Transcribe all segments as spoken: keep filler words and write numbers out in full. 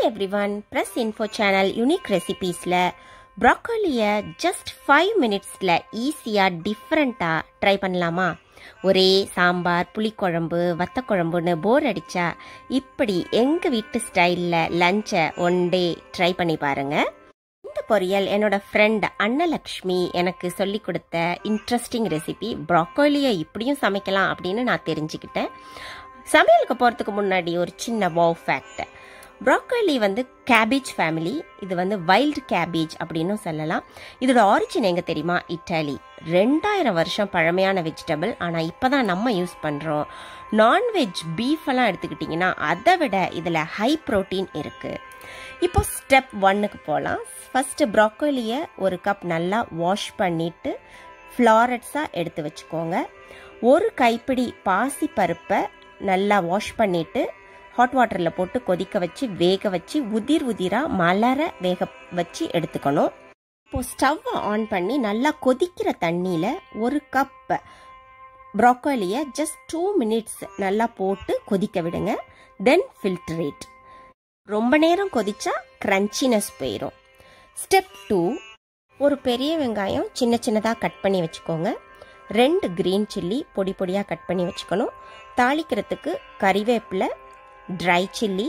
everyone, Press Info Channel Unique Recipes la broccoli-ய just five minutes la easy-ஆ different-ஆ try பண்ணலாமா? ஒரே சாம்பார், புளிக்குழம்பு, வத்தக்குழம்புன்னு போர் அடிச்சா இப்படி எங்க வீட்டு ஸ்டைல்ல லஞ்சை ஒன் டே ட்ரை பண்ணி பாருங்க. இந்த பொரியல் என்னோட ஃப்ரெண்ட் அன்னலக்ஷ்மி எனக்கு சொல்லி கொடுத்த இன்ட்ரெஸ்டிங் ரெசிபி. ப்ராக்கோலியை இப்படியும் சமைக்கலாம் அப்படின்னு நான் தெரிஞ்சுக்கிட்டேன். சமையலுக்கு போகிறதுக்கு முன்னாடி ஒரு சின்ன வாவ் ஃபேக்ட். ப்ராக்கோலி வந்து கேபேஜ் ஃபேமிலி. இது வந்து வைல்டு கேபேஜ் அப்படின்னு சொல்லலாம். இதோட ஆரிஜின் எங்கே தெரியுமா? இட்டாலி. ரெண்டாயிரம் வருஷம் பழமையான வெஜிடபிள். ஆனால் இப்போ தான் நம்ம யூஸ் பண்ணுறோம். நான்வெஜ் பீஃபெல்லாம் எடுத்துக்கிட்டிங்கன்னா அதை விட இதில் ஹை ப்ரோட்டீன் இருக்குது. இப்போ ஸ்டெப் ஒன்னுக்கு போகலாம். ஃபஸ்ட்டு ப்ராக்கோலியை ஒரு கப் நல்லா வாஷ் பண்ணிவிட்டு ஃப்ளாரட்ஸாக எடுத்து வச்சுக்கோங்க. ஒரு கைப்பிடி பாசி பருப்பை நல்லா வாஷ் பண்ணிவிட்டு ஹாட் வாட்டரில் போட்டு கொதிக்க வச்சு வேக வச்சு உதிர் உதிராக மலர வேக வச்சு எடுத்துக்கணும். இப்போது ஸ்டவ்வை ஆன் பண்ணி நல்லா கொதிக்கிற தண்ணியில் ஒரு கப் ப்ராக்கோலியை ஜஸ்ட் டூ மினிட்ஸ் நல்லா போட்டு கொதிக்க விடுங்க. Then filtrate. ரொம்ப நேரம் கொதிச்சா கிரன்ச்சினஸ் போயிடும். ஸ்டெப் டூ, ஒரு பெரிய வெங்காயம் சின்ன சின்னதாக கட் பண்ணி வச்சுக்கோங்க. ரெண்டு கிரீன் சில்லி பொடி பொடியாக கட் பண்ணி வச்சுக்கணும். தாளிக்கிறதுக்கு கறிவேப்பிலை, ட்ரை சில்லி,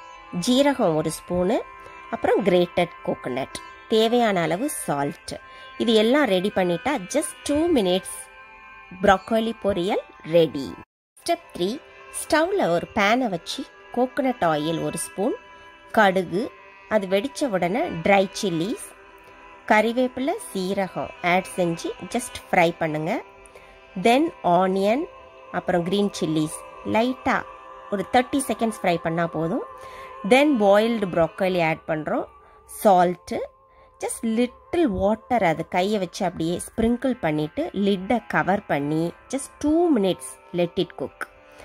ஜீரகம் ஒரு ஸ்பூனு, அப்புறம் கிரேட்டட் கோகோனட், தேவையான அளவு சால்ட். இது எல்லாம் ரெடி பண்ணிட்டா ஜஸ்ட் டூ மினிட்ஸ் ப்ராக்கோலி பொரியல் ரெடி. ஸ்டெப் த்ரீ, ஸ்டவ்வில் ஒரு பேனை வச்சு கோகோனட் ஆயில் ஒரு ஸ்பூன், கடுகு, அது வெடித்த உடனே ட்ரை சில்லிஸ், கறிவேப்பிலை, சீரகம் ஆட் செஞ்சு ஜஸ்ட் ஃப்ரை பண்ணுங்க. தென் ஆனியன், அப்புறம் க்ரீன் சில்லிஸ் லைட்டாக ஒரு தேர்ட்டி செகண்ட்ஸ் ஃப்ரை பண்ணால் போதும். தென் பாயில்டு ப்ராக்கோலி ஆட் பண்ணுறோம். சால்ட்டு, ஜஸ்ட் லிட்டில் வாட்டர் அது கையை வச்சு அப்படியே ஸ்ப்ரிங்கிள் பண்ணிவிட்டு லிட்டை கவர் பண்ணி just two minutes let it cook.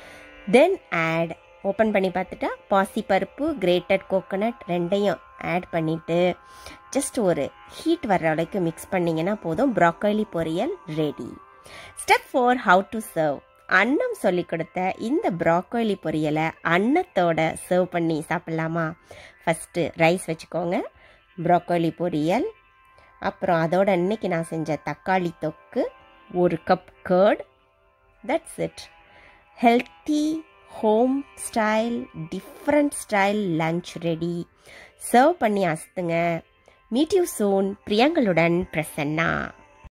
Then add open பண்ணி பார்த்துட்டா பாசிப்பருப்பு, கிரேட்டட் கோகோனட் ரெண்டையும் ஆட் பண்ணிவிட்டு ஜஸ்ட் ஒரு ஹீட் வர்ற அளவுக்கு மிக்ஸ் பண்ணிங்கன்னா போதும், ப்ராக்கோலி பொரியல் ready. Step four, how to serve. அன்னம் சொல்லி கொடுத்த இந்த ப்ராக்கோலி பொரியலை அன்னத்தோட சர்வ் பண்ணி சாப்பிட்லாமா? ஃபஸ்ட்டு ரைஸ் வச்சுக்கோங்க, ப்ராக்கோலி பொரியல், அப்புறம் அதோட இன்னைக்கு நான் செஞ்ச தக்காளி தொக்கு, ஒரு cup curd. That's it. Healthy home style different style lunch ready. Serve பண்ணி அசத்துங்க. Meet you soon. பிரியங்களுடன் பிரசன்னா.